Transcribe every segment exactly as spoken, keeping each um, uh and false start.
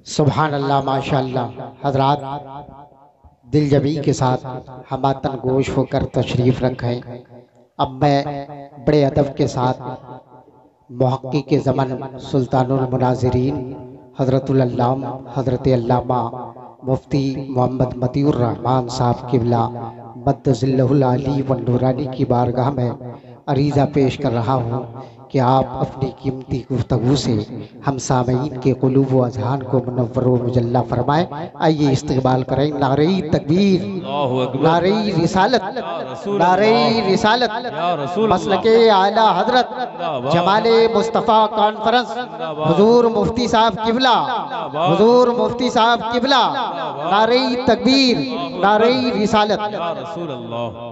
سبحان اللہ، ماشاء اللہ۔ حضرات دل جبی کے ساتھ ہماتن گوش ہو کر تشریف رکھیں۔ اب میں بڑے ادب کے ساتھ محقق زمن سلطان المناظرین حضرت العلامہ حضرت علامہ مفتی محمد مطیع الرحمن صاحب قبلہ مد ظلہ العالی والنورانی کی بارگاہ میں عریضہ پیش کر رہا ہوں کہ آپ اپنی قیمتی گفتگو سے ہم سامعین کے قلوب و اذہان کو منور و مجلہ فرمائیں۔ آئیے استقبال کریں۔ نعرہ تکبیر، نعرہ رسالت، نعرہ رسالت، مسلک اعلیٰ حضرت جمال مصطفیٰ کانفرنس، حضور مفتی صاحب قبلہ، حضور مفتی صاحب قبلہ، نعرہ تکبیر، نعرہ رسالت۔ یا رسول اللہ۔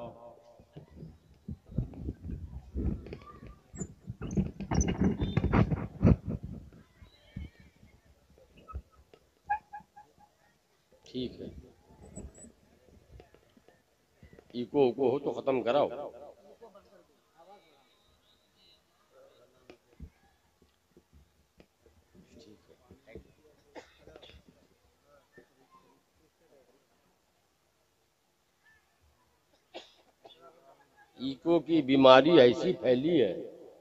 ٹھیک ہے، ایکو کو ہو تو ختم کراؤ۔ ایکو کی بیماری ایسی پھیلی ہے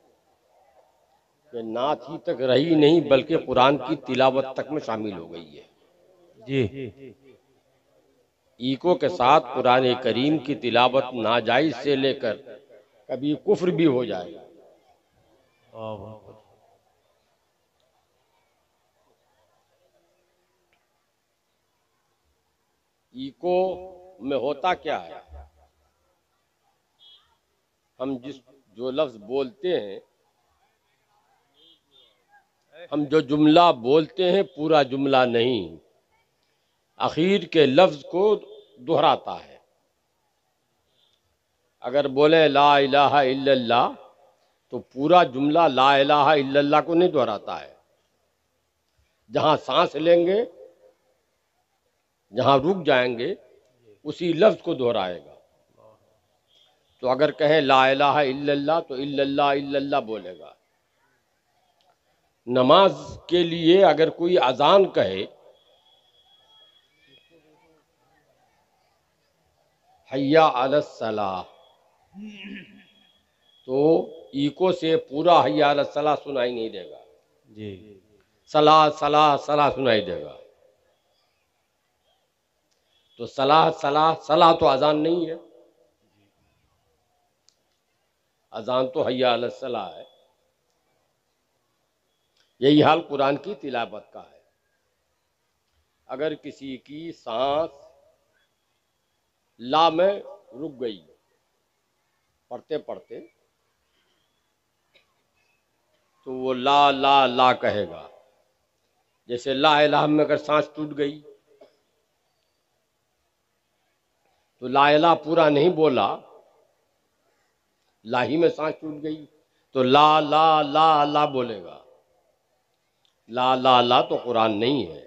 کہ نعت ہی تک رہی نہیں بلکہ قرآن کی تلاوت تک میں شامل ہو گئی ہے۔ جی، ایکو کے ساتھ قرآن کریم کی تلاوت ناجائز سے لے کر کبھی کفر بھی ہو جائے گا۔ ایکو میں ہوتا کیا ہے؟ ہم جس جو لفظ بولتے ہیں، ہم جو جملہ بولتے ہیں پورا جملہ نہیں، اخیر کے لفظ کو دہراتا ہے۔ اگر بولیں لا الہ الا اللہ تو پورا جملہ لا الہ الا اللہ کو نہیں دہراتا ہے، جہاں سانس لیں گے، جہاں رک جائیں گے، اسی لفظ کو دہرائے گا۔ تو اگر کہیں لا الہ الا اللہ تو الا اللہ الا اللہ بولے گا۔ نماز کے لیے اگر کوئی اذان کہے حیا علی الصلاۃ تو ایکو سے پورا حیا علی الصلاۃ سنائی نہیں دے گا، جی، صلاۃ صلاۃ صلاۃ سنائی دے گا۔ تو صلاۃ صلاۃ صلاۃ تو اذان نہیں ہے، اذان تو حیا علی الصلاۃ ہے۔ یہی حال قرآن کی تلاوت کا ہے۔ اگر کسی کی سانس لا میں رک گئی پڑھتے پڑھتے تو وہ لا لا لا کہے گا۔ جیسے لا الہ میں اگر سانس ٹوٹ گئی تو لا الہ پورا نہیں بولا، لا ہی میں سانس ٹوٹ گئی تو لا لا لا لا بولے گا۔ لا لا لا تو قرآن نہیں ہے،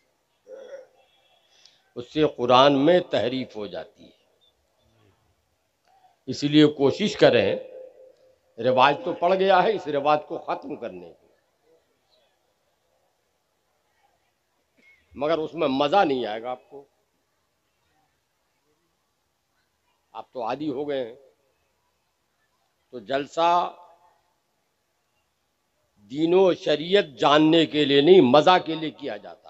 اس سے قرآن میں تحریف ہو جاتی ہے۔ اس لیے کوشش کریں، رواج تو پڑ گیا ہے، اس رواج کو ختم کرنے کی، مگر اس میں مزہ نہیں آئے گا آپ کو۔ آپ تو عادی ہو گئے ہیں۔ تو جلسہ دین و شریعت جاننے کے لیے نہیں، مزہ کے لیے کیا جاتا ہے۔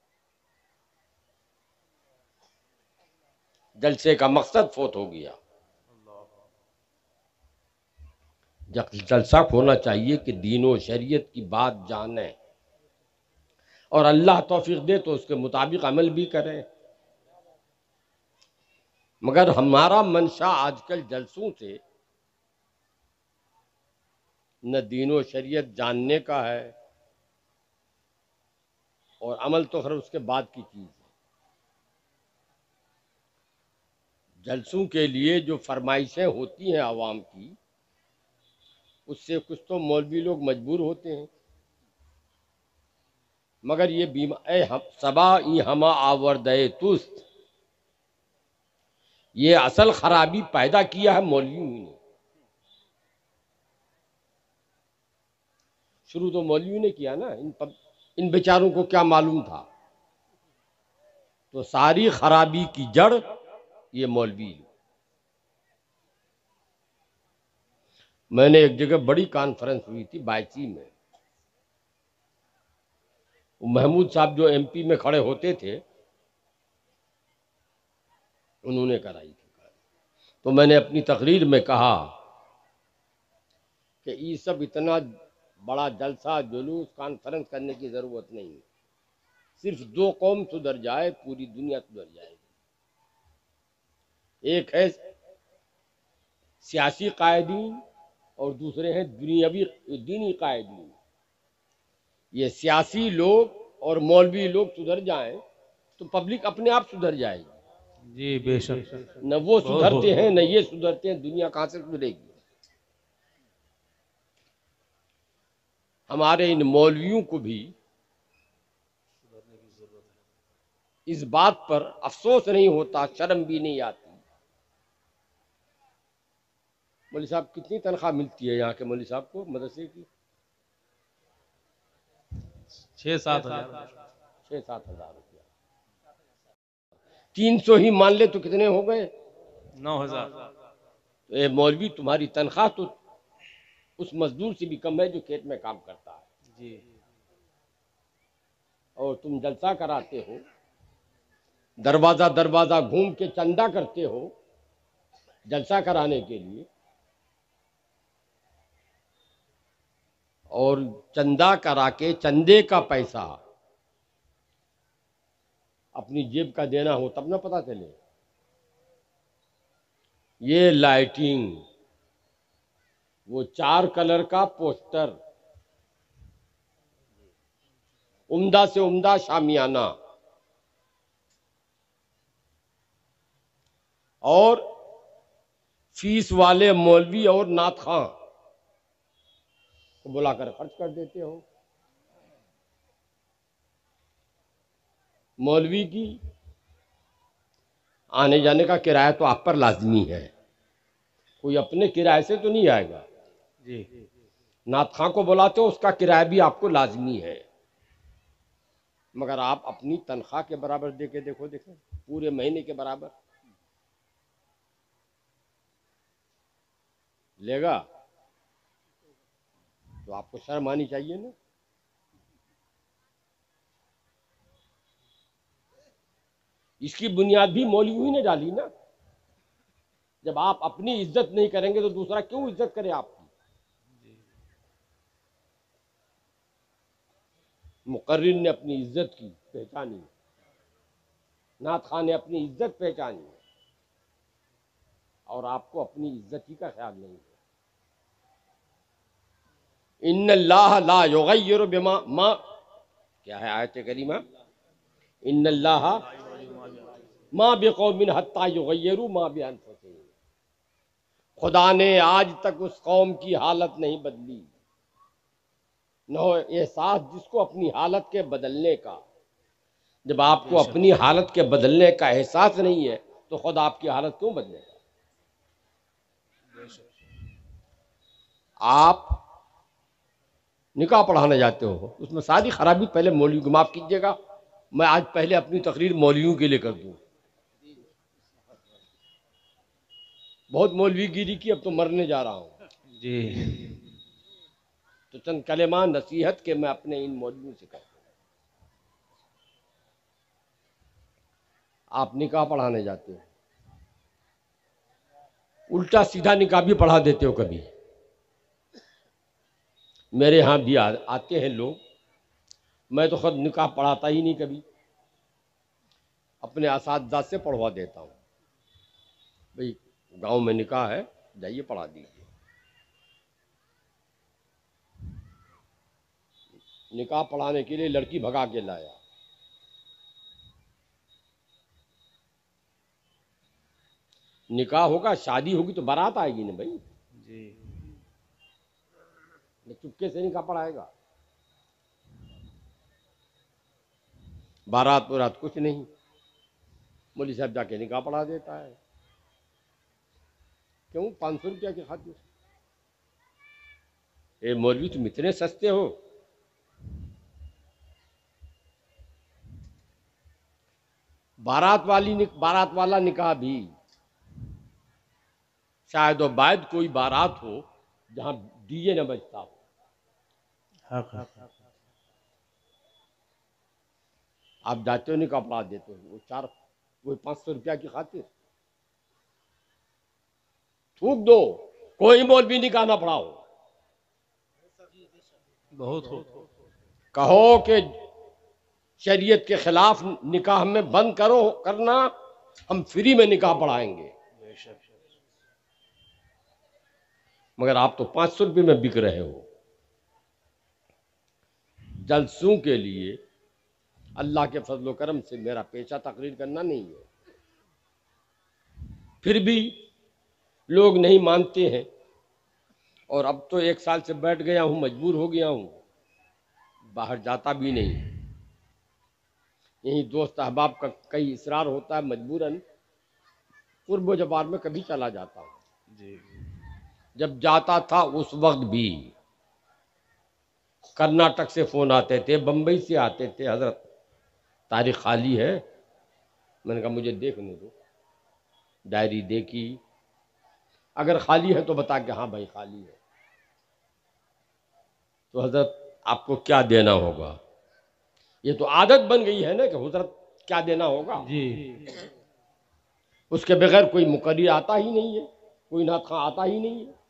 جلسے کا مقصد فوت ہو گیا۔ جلسہ ہونا چاہیے کہ دین و شریعت کی بات جانیں، اور اللہ توفیق دے تو اس کے مطابق عمل بھی کریں۔ مگر ہمارا منشا آج کل جلسوں سے نہ دین و شریعت جاننے کا ہے، اور عمل تو خیر اس کے بعد کی چیز ہے۔ جلسوں کے لیے جو فرمائشیں ہوتی ہیں عوام کی، اس سے کچھ تو مولوی لوگ مجبور ہوتے ہیں، مگر یہ بیما اے صبا ای ہما آوردے توست، یہ اصل خرابی پیدا کیا ہے مولویوں نے۔ شروع تو مولویوں نے کیا نا، ان ان بیچاروں کو کیا معلوم تھا؟ تو ساری خرابی کی جڑ یہ مولوی. میں نے ایک جگہ بڑی کانفرنس ہوئی تھی بائچی میں، محمود صاحب جو ایم پی میں کھڑے ہوتے تھے انہوں نے کرائی تھی. تو میں نے اپنی تقریر میں کہا کہ یہ سب اتنا بڑا جلسہ جلوس کانفرنس کرنے کی ضرورت نہیں ہے. صرف دو قوم سدھر جائے پوری دنیا سدھر جائے گی. ایک ہے سیاسی قائدین اور دوسرے ہیں دنیاوی دینی قائدین. یہ سیاسی لوگ اور مولوی لوگ سدھر جائیں تو پبلک اپنے آپ سدھر جائے گی. جی بے شک. نہ وہ سدھرتے ہیں نہ یہ سدھرتے ہیں، دنیا کہاں سے سدھرے گی؟ ہمارے ان مولویوں کو بھی اس بات پر افسوس نہیں ہوتا، شرم بھی نہیں آتی. مولوی صاحب کتنی تنخواہ ملتی ہے یہاں کے مولوی صاحب کو مدرسے کی؟ چھ سات ہزار. چھ سات ہزار روپیہ. تین سو ہی مان لے تو کتنے ہو گئے؟ نو ہزار. تو اے مولوی تمہاری تنخواہ تو اس مزدور سے بھی کم ہے جو کھیت میں کام کرتا ہے. جی. اور تم جلسہ کراتے ہو، دروازہ دروازہ گھوم کے چندہ کرتے ہو جلسہ کرانے کے لیے، اور چندہ کرا کے چندے کا پیسہ اپنی جیب کا دینا ہو تب نہ پتہ چلے. یہ لائٹنگ، وہ چار کلر کا پوسٹر، عمدہ سے عمدہ شامیانہ، اور فیس والے مولوی اور نعت خواں کو بلا کر خرچ کر دیتے ہو. مولوی کی آنے جانے کا کرایہ تو آپ پر لازمی ہے، کوئی اپنے کرایہ سے تو نہیں آئے گا. جی. نعت خواں کو بلاتے ہو اس کا کرایہ بھی آپ کو لازمی ہے، مگر آپ اپنی تنخواہ کے برابر دے کے دیکھو، دیکھیں پورے مہینے کے برابر لے گا تو آپ کو شرم آنی چاہیے نا. اس کی بنیاد بھی مولوی ہی نے ڈالی نا. جب آپ اپنی عزت نہیں کریں گے تو دوسرا کیوں عزت کرے آپ کی؟ مقرر نے اپنی عزت کی پہچانی، نعت خواں نے اپنی عزت پہچانی، اور آپ کو اپنی عزت ہی کا خیال نہیں ہے. ان اللہ لا یغیر بما ما کیا ہے آیت کریمہ؟ ان اللہ ما بقوم حتی یغیروا ما بانفسہم. خدا نے آج تک اس قوم کی حالت نہیں بدلی، نہ ہو احساس جس کو اپنی حالت کے بدلنے کا. جب آپ کو اپنی حالت کے بدلنے کا احساس نہیں ہے تو خدا آپ کی حالت کیوں بدلے گا؟ آپ نکاح پڑھانے جاتے ہو، اس میں ساری خرابی پہلے مولوی کو معاف کیجیے گا. میں آج پہلے اپنی تقریر مولویوں کے لیے کر دوں. بہت مولوی گیری کی، اب تو مرنے جا رہا ہوں. جی. تو چند کلمات نصیحت کے میں اپنے ان مولویوں سے کرتا ہوں. آپ نکاح پڑھانے جاتے ہو، الٹا سیدھا نکاح بھی پڑھا دیتے ہو. کبھی میرے ہاں بھی آتے ہیں لوگ، میں تو خود نکاح پڑھاتا ہی نہیں، کبھی اپنے اساتذہ سے پڑھوا دیتا ہوں. بھئی گاؤں میں نکاح ہے، جائیے پڑھا دیجیے. نکاح پڑھانے کے لیے لڑکی بھگا کے لایا، نکاح ہوگا، شادی ہوگی تو بارات آئے گی نا بھائی. جی. چپکے سے نکاح پڑھائے گا؟ بارات بارات کچھ نہیں، مولوی صاحب جا کے نکاح پڑھا دیتا ہے. کیوں؟ پانچ سو روپیہ کی خاطر. اے مولوی تم اتنے سستے ہو. بارات والی نک... بارات والا نکاح بھی شاید و باید کوئی بارات ہو جہاں ڈی جے نہ بجتا ہو. حق ہے. آپ جاتے ہو نکاح پڑھا دیتے ہو، وہ چار وہ پانچ سو روپیہ کی خاطر تھوک دو، کوئی مولوی نکاح نہ پڑھاؤ. بہت ہو. کہو کہ شریعت کے خلاف نکاح میں بند کرو کرنا، ہم فری میں نکاح پڑھائیں گے. بے شک. مگر آپ تو پانچ سو روپے میں بک رہے ہو. جلسوں کے لیے اللہ کے فضل و کرم سے میرا پیشہ تقریر کرنا نہیں ہے، پھر بھی لوگ نہیں مانتے ہیں. اور اب تو ایک سال سے بیٹھ گیا ہوں، مجبور ہو گیا ہوں، باہر جاتا بھی نہیں. یہی دوست احباب کا کئی اصرار ہوتا ہے، مجبوراً قرب و جوار میں کبھی چلا جاتا ہوں. جی. جب جاتا تھا اس وقت بھی کرناٹک سے فون آتے تھے، بمبئی سے آتے تھے، حضرت تاریخ خالی ہے. میں نے کہا مجھے دیکھنے دو. ڈائری دیکھی، اگر خالی ہے تو بتا کہ ہاں بھائی خالی ہے. تو حضرت آپ کو کیا دینا ہوگا؟ یہ تو عادت بن گئی ہے نا کہ حضرت کیا دینا ہوگا. جی. اس کے بغیر کوئی مقرر آتا ہی نہیں ہے، کوئی نعت خواں آتا ہی نہیں ہے.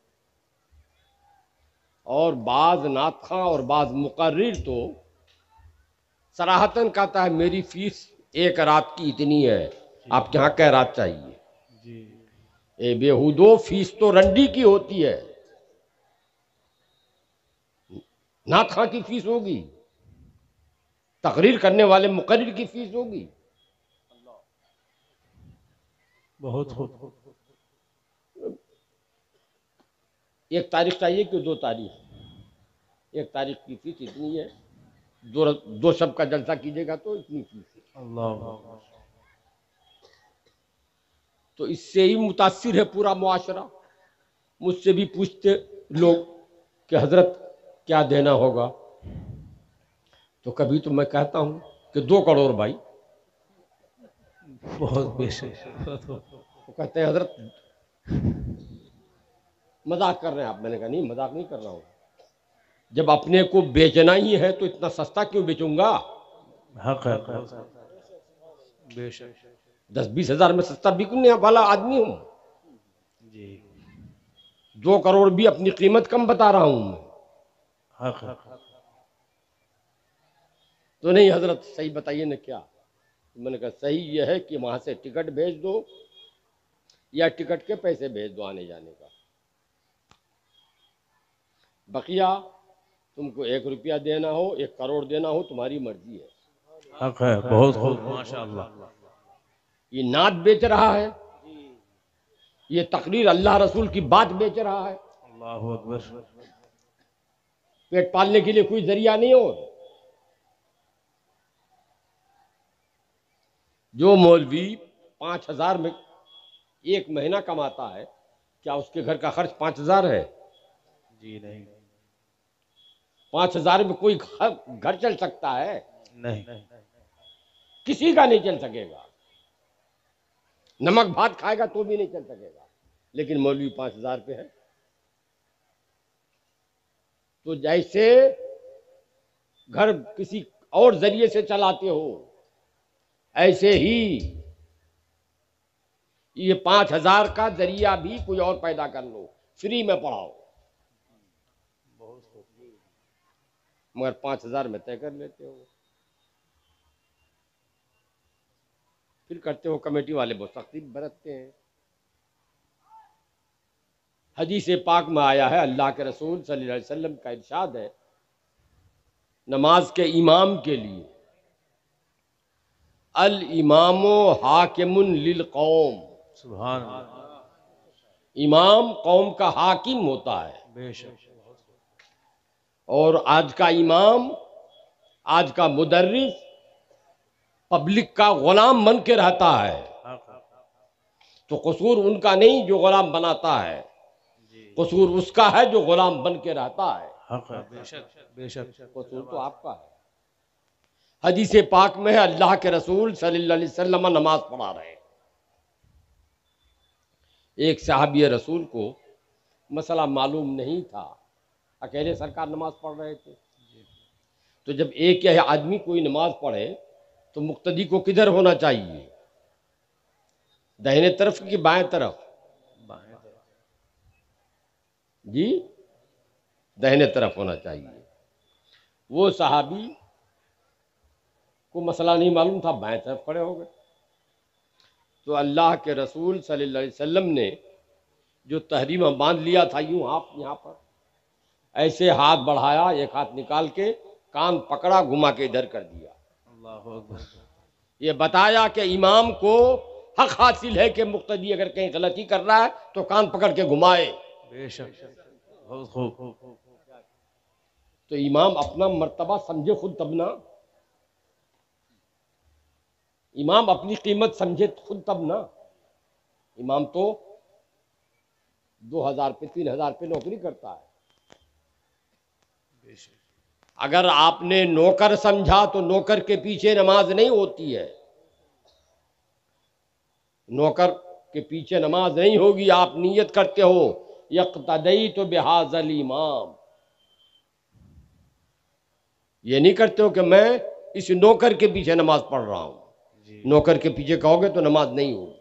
اور بعض نعت خواں اور بعض مقرر تو صراحتاً کہتا ہے میری فیس ایک رات کی اتنی ہے، آپ کے ہاں کیا رات چاہیے؟ جی. اے بےہودو، فیس تو رنڈی کی ہوتی ہے، نعت خواں کی فیس ہوگی، تقریر کرنے والے مقرر کی فیس ہوگی. بہت ہو. ایک تاریخ چاہیے کہ دو تاریخ؟ ایک تاریخ کی فیس اتنی ہے، دو دو شب کا جلسہ کیجیے گا تو اتنی فیس ہے. اللہ. تو اس سے ہی متاثر ہے پورا معاشرہ. مجھ سے بھی پوچھتے لوگ کہ حضرت کیا دینا ہوگا؟ تو کبھی تو میں کہتا ہوں کہ دو کروڑ بھائی. بہت بے شک. وہ کہتے ہیں حضرت مذاق کر رہے ہیں آپ. میں نے کہا نہیں، مذاق نہیں کر رہا ہوں. جب اپنے کو بیچنا ہی ہے تو اتنا سستا کیوں بیچوں گا؟ حق ہے. بے شک. دس بیس ہزار میں سستا بکنے والا آدمی ہوں. جی. دو کروڑ بھی اپنی قیمت کم بتا رہا ہوں میں. حق ہے. تو نہیں حضرت صحیح بتائیے نا کیا؟ میں نے کہا صحیح یہ ہے کہ وہاں سے ٹکٹ بھیج دو یا ٹکٹ کے پیسے بھیج دو آنے جانے کا. بقیہ تم کو ایک روپیہ دینا ہو، ایک کروڑ دینا ہو، تمہاری مرضی ہے. حق ہے. بہت خوب. ماشاء اللہ. یہ نعت بیچ رہا ہے، یہ تقریر اللہ رسول کی بات بیچ رہا ہے. اللہ اکبر. پیٹ پالنے کے لیے کوئی ذریعہ نہیں ہو. جو مولوی پانچ ہزار میں ایک مہینہ کماتا ہے، کیا اس کے گھر کا خرچ پانچ ہزار ہے؟ جی نہیں. پانچ ہزار میں کوئی گھر چل سکتا ہے؟ نہیں. کسی کا نہیں چل سکے گا. نمک بھات کھائے گا تو بھی نہیں چل سکے گا. لیکن مولوی پانچ ہزار پہ ہے. تو جیسے گھر کسی اور ذریعے سے چلاتے ہو، ایسے ہی یہ پانچ ہزار کا ذریعہ بھی کوئی اور پیدا کر لو، فری میں پڑھاؤ. مگر پانچ ہزار میں طے کر لیتے ہو. پھر کرتے ہو کمیٹی والے بہت سختی برتتے ہیں. حدیث پاک میں آیا ہے، اللہ کے رسول صلی اللہ علیہ وسلم کا ارشاد ہے، نماز کے امام کے لیے الامام حاکم للقوم، سبحان اللہ. امام قوم کا حاکم ہوتا ہے. بے شک. اور آج کا امام، آج کا مدرس پبلک کا غلام بن کے رہتا ہے. تو قصور ان کا نہیں جو غلام بناتا ہے، قصور اس کا ہے جو غلام بن کے رہتا ہے. حق ہے. بے شک. بے شک. قصور تو آپ کا ہے. حدیث پاک میں ہے اللہ کے رسول صلی اللہ علیہ وسلم نماز پڑھا رہے ہیں. ایک صحابی رسول کو مسئلہ معلوم نہیں تھا، اکیلے سرکار نماز پڑھ رہے تھے. تو جب ایک یا آدمی کوئی نماز پڑھے تو مقتدی کو کدھر ہونا چاہیے؟ داہنے طرف کی بائیں طرف؟ جی داہنے طرف ہونا چاہیے. وہ صحابی کو مسئلہ نہیں معلوم تھا، بائیں طرف کھڑے ہو گئے. تو اللہ کے رسول صلی اللہ علیہ وسلم نے جو تحریم باندھ لیا تھا، یوں آپ یہاں پر ایسے ہاتھ بڑھایا، ایک ہاتھ نکال کے کان پکڑا، گھما کے ادھر کر دیا. اللہ اکبر. یہ بتایا کہ امام کو حق حاصل ہے کہ مقتدی اگر کہیں غلطی کر رہا ہے تو کان پکڑ کے گھمائے. بے شک بہت خوب. تو امام اپنا مرتبہ سمجھے خود تب نا، امام اپنی قیمت سمجھے خود تب نا. امام تو دو ہزار پہ تین ہزار پہ نوکری کرتا ہے. اگر آپ نے نوکر سمجھا تو نوکر کے پیچھے نماز نہیں ہوتی ہے، نوکر کے پیچھے نماز نہیں ہوگی. آپ نیت کرتے ہو یقتدیت بہذا الامام، یہ نہیں کرتے ہو کہ میں اس نوکر کے پیچھے نماز پڑھ رہا ہوں. نوکر کے پیچھے کہو گے تو نماز نہیں ہوگی.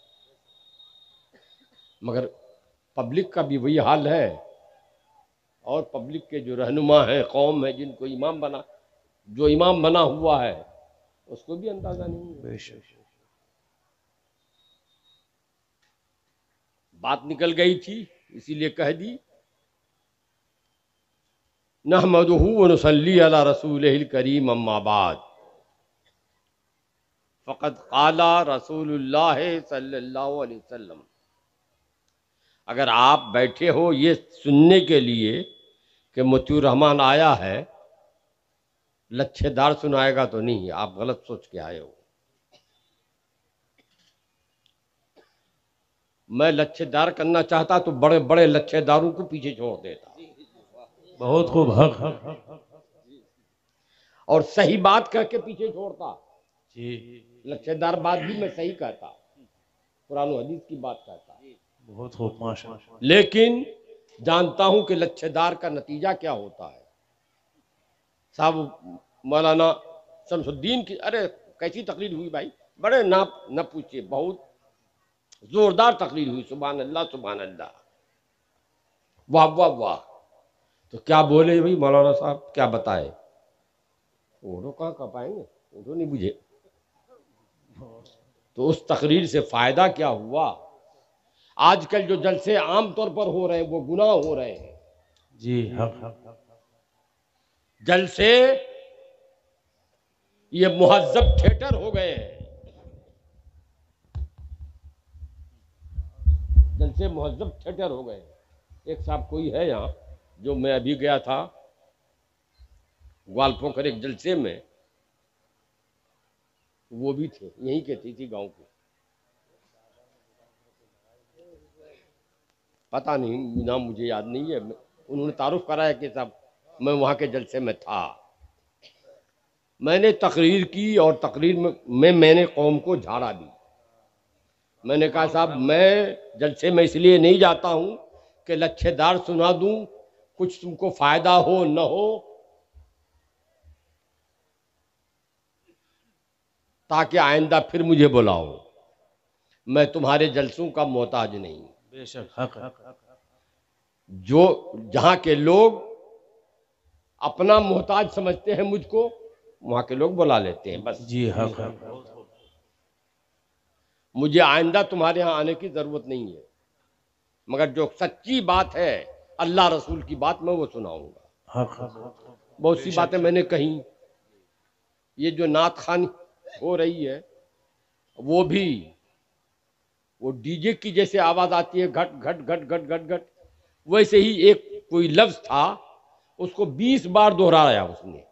مگر پبلک کا بھی وہی حال ہے، اور پبلک کے جو رہنما ہیں، قوم ہے جن کو امام بنا جو امام بنا ہوا ہے، اس کو بھی اندازہ نہیں ہے. بے شک. بات نکل گئی تھی اسی لیے کہہ دی. نحمدہ ونصلی علی رسولہ الکریم، اما بعد، فقد قال رسول اللہ صلی اللہ علیہ وسلم. اگر آپ بیٹھے ہو یہ سننے کے لیے کہ مطیع الرحمن آیا ہے، لچھے دار سنائے گا تو نہیں، آپ غلط سوچ کے آئے ہو. میں لچھے دار کرنا چاہتا تو بڑے بڑے لچھے داروں کو پیچھے چھوڑ دیتا. بہت خوب. حق حق. اور صحیح بات کہہ کے پیچھے چھوڑتا. جی لچھے دار بات بھی میں صحیح کہتا، قرآن و حدیث کی بات کہتا. بہت خوب. ماشاء اللہ. لیکن جانتا ہوں کہ لچھے دار کا نتیجہ کیا ہوتا ہے. صاحب مولانا شمس الدین کی ارے کیسی تقریر ہوئی بھائی، بڑے نہ نہ پوچھئے، بہت زوردار تقریر ہوئی. سبحان اللہ سبحان اللہ، واہ واہ واہ. تو کیا بولے بھائی مولانا صاحب، کیا بتائے؟ اردو کہاں کہہ پائیں گے، اردو نہیں بجھے. تو اس تقریر سے فائدہ کیا ہوا؟ آج کل جو جلسے عام طور پر ہو رہے ہیں وہ گناہ ہو رہے ہیں. جی حق حق. جلسے یہ مہذب تھیٹر ہو گئے ہیں، جلسے مہذب تھیٹر ہو گئے. ایک صاحب کوئی ہے یہاں جو میں ابھی گیا تھا گوالپوکر ایک جلسے میں، وہ بھی تھے، یہیں کے تھی تھی گاؤں کے، پتہ نہیں نام مجھے یاد نہیں ہے. انہوں نے تعارف کرایا کہ صاحب میں وہاں کے جلسے میں تھا. میں نے تقریر کی اور تقریر میں میں نے قوم کو جھاڑا دی. میں نے کہا صاحب میں جلسے میں اس لیے نہیں جاتا ہوں کہ لچھے دار سنا دوں، کچھ تم کو فائدہ ہو نہ ہو، تاکہ آئندہ پھر مجھے بلاؤ. میں تمہارے جلسوں کا محتاج نہیں. بے شک. حق حق. جو جہاں کے لوگ اپنا محتاج سمجھتے ہیں مجھ کو، وہاں کے لوگ بلا لیتے ہیں بس. جی حق حق. مجھے آئندہ تمہارے ہاں آنے کی ضرورت نہیں ہے، مگر جو سچی بات ہے اللہ رسول کی بات میں وہ سناؤں گا. حق حق. بہت سی باتیں میں نے کہیں. یہ جو نعت خوانی ہو رہی ہے وہ بھی وہ ڈی جے کی جیسے آواز آتی ہے، گھٹ گھٹ گھٹ گھٹ گھٹ گھٹ، ویسے ہی ایک کوئی لفظ تھا اس کو بیس بار دہرایا اس نے.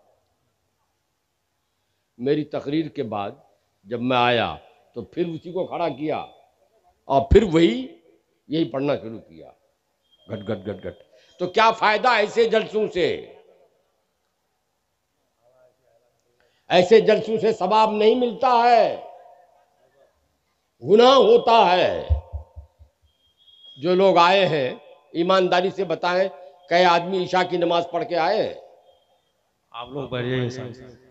میری تقریر کے بعد جب میں آیا تو پھر اسی کو کھڑا کیا اور پھر وہی یہی پڑھنا شروع کیا، گھٹ گھٹ گھٹ گھٹ. تو کیا فائدہ ایسے جلسوں سے؟ ایسے جلسوں سے ثواب نہیں ملتا ہے، گناہ ہوتا ہے۔ جو لوگ آئے ہیں ایمانداری سے بتائیں، کئی آدمی عشاء کی نماز پڑھ کے آئے ہیں؟ آپ لوگ بیٹھ جائیے۔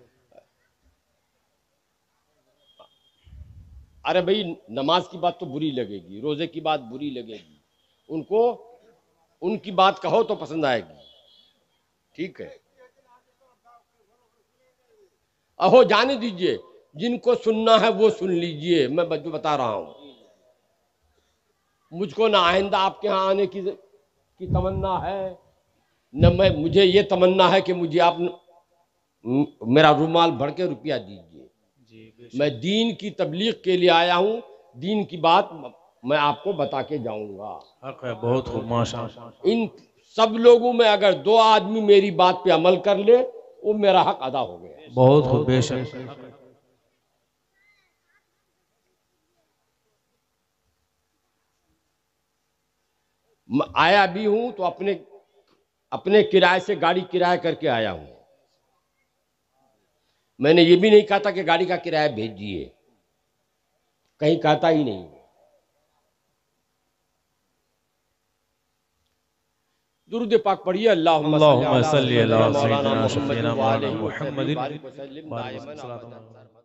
ارے بھائی نماز کی بات تو بری لگے گی، روزے کی بات بری لگے گی، ان کو ان کی بات کہو تو پسند آئے گی، ٹھیک ہے؟ اہو جانے دیجئے، جن کو سننا ہے وہ سن لیجئے، میں جو بتا رہا ہوں۔ مجھ کو نہ آئندہ آپ کے ہاں آنے کی کی تمنا ہے، نہ میں مجھے یہ تمنا ہے کہ مجھے آپ میرا رومال بھر کے روپیہ دیجئے۔ میں دین کی تبلیغ کے لیے آیا ہوں، دین کی بات میں آپ کو بتا کے جاؤں گا۔ حق ہے، بہت خوب، ماشاءاللہ۔ ان سب لوگوں میں اگر دو آدمی میری بات پہ عمل کر لے، وہ میرا حق ادا ہو گیا۔ بہت خوب، بے شک۔ میں آیا بھی ہوں تو اپنے اپنے کرائے سے گاڑی کرایہ کر کے آیا ہوں، میں نے یہ بھی نہیں کہا تھا کہ گاڑی کا کرایہ بھیجیے، کہیں کہتا ہی نہیں۔ درود پاک پڑھیے، اللہم اللہم صلی صلی علی علی سیدنا مولانا شفیعنا محمد مولانا وآلہ محمد وسلم دائما ابدا۔